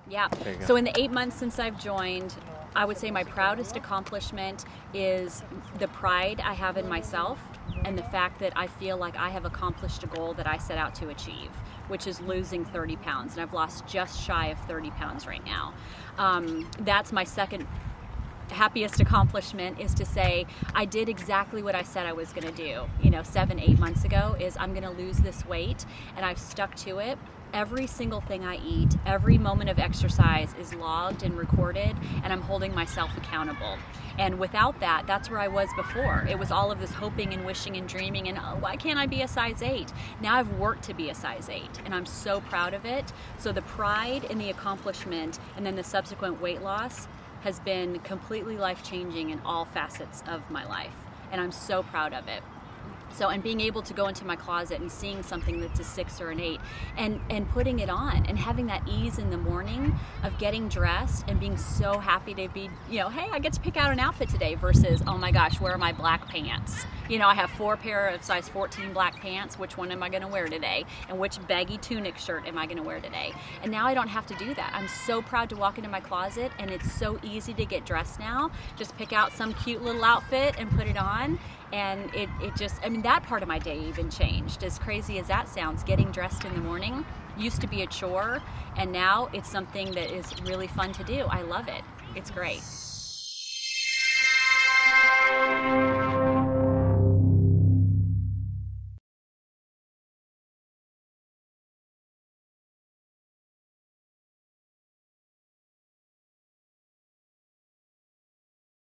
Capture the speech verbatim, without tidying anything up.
Yeah. So in the eight months since I've joined, I would say my proudest accomplishment is the pride I have in myself and the fact that I feel like I have accomplished a goal that I set out to achieve, which is losing thirty pounds. And I've lost just shy of thirty pounds right now. Um, that's my second happiest accomplishment, is to say I did exactly what I said I was going to do, you know, seven, eight months ago, is I'm going to lose this weight, and I've stuck to it. Every single thing I eat, every moment of exercise is logged and recorded, and I'm holding myself accountable. And without that, that's where I was before. It was all of this hoping and wishing and dreaming and, oh, why can't I be a size eight? Now I've worked to be a size eight, and I'm so proud of it. So the pride and the accomplishment and then the subsequent weight loss has been completely life-changing in all facets of my life, and I'm so proud of it. So, and being able to go into my closet and seeing something that's a six or an eight and, and putting it on and having that ease in the morning of getting dressed and being so happy to be, you know, hey, I get to pick out an outfit today versus, oh my gosh, where are my black pants? You know, I have four pair of size fourteen black pants. Which one am I going to wear today? And which baggy tunic shirt am I going to wear today? And now I don't have to do that. I'm so proud to walk into my closet, and it's so easy to get dressed now. Just pick out some cute little outfit and put it on. And it, it just, I mean, that part of my day even changed. As crazy as that sounds, getting dressed in the morning used to be a chore, and now it's something that is really fun to do. I love it. It's great.